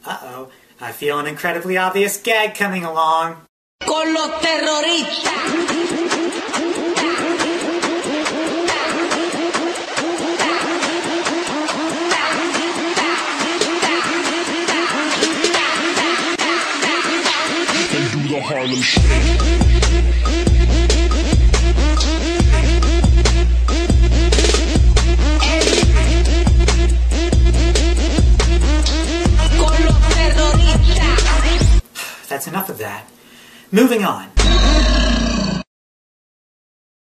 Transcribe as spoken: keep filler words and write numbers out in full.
Uh-oh, I feel an incredibly obvious gag coming along. Con los terroristas. Do the Harlem Shake. That's enough of that. Moving on.